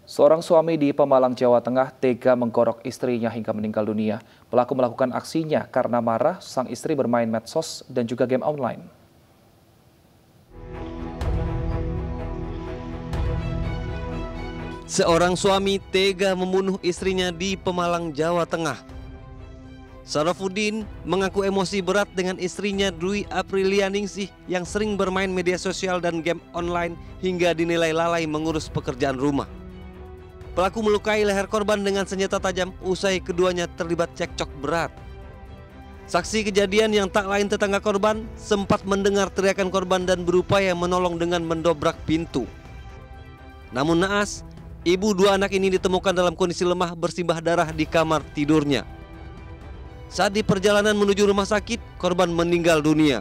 Seorang suami di Pemalang, Jawa Tengah tega menggorok istrinya hingga meninggal dunia. Pelaku melakukan aksinya karena marah sang istri bermain medsos dan juga game online. Seorang suami tega membunuh istrinya di Pemalang, Jawa Tengah. Sarafuddin mengaku emosi berat dengan istrinya Dwi Aprilianingsih yang sering bermain media sosial dan game online hingga dinilai lalai mengurus pekerjaan rumah. Pelaku melukai leher korban dengan senjata tajam usai keduanya terlibat cekcok berat. Saksi kejadian yang tak lain tetangga korban sempat mendengar teriakan korban dan berupaya menolong dengan mendobrak pintu. Namun naas, ibu dua anak ini ditemukan dalam kondisi lemah bersimbah darah di kamar tidurnya. Saat di perjalanan menuju rumah sakit, korban meninggal dunia.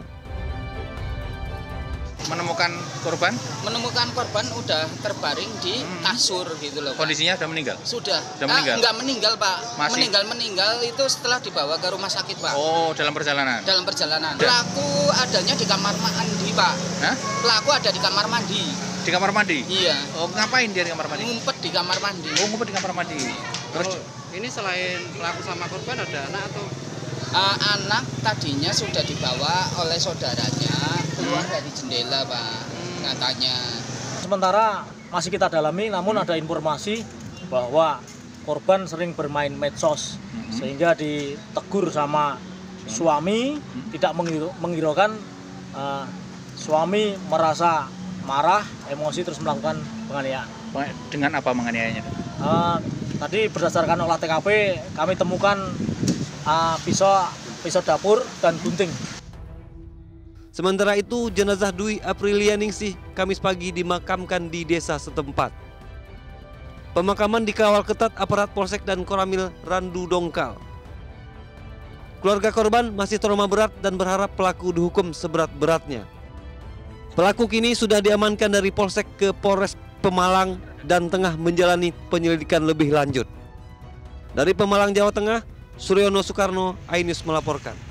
Menemukan korban? Menemukan korban udah terbaring di kasur gitu loh, Pak. Kondisinya sudah meninggal? Sudah. Sudah meninggal? Enggak meninggal, Pak. Masih? Meninggal itu setelah dibawa ke rumah sakit, Pak. Oh, dalam perjalanan? Dalam perjalanan. Pelaku adanya di kamar mandi, Pak. Hah? Pelaku ada di kamar mandi. Di kamar mandi? Iya. Oh, ngapain dia di kamar mandi? Ngumpet di kamar mandi. Oh, ngumpet di kamar mandi. Terus Ini selain pelaku sama korban ada anak atau? Anak tadinya sudah dibawa oleh saudaranya keluar dari jendela, Pak. Katanya. Sementara masih kita dalami, namun ada informasi bahwa korban sering bermain medsos sehingga ditegur sama suami, tidak menghiraukan. Suami merasa marah, emosi terus melakukan penganiayaan. dengan apa menganiayanya? Tadi berdasarkan olah TKP kami temukan pisau dapur dan gunting. Sementara itu, jenazah Dwi Aprilianingsih Kamis pagi dimakamkan di desa setempat. Pemakaman dikawal ketat aparat Polsek dan Koramil Randu Dongkal. Keluarga korban masih trauma berat dan berharap pelaku dihukum seberat-beratnya. Pelaku kini sudah diamankan dari Polsek ke Polres Pemalang dan tengah menjalani penyelidikan lebih lanjut. Dari Pemalang, Jawa Tengah, Suryono Soekarno, iNews melaporkan.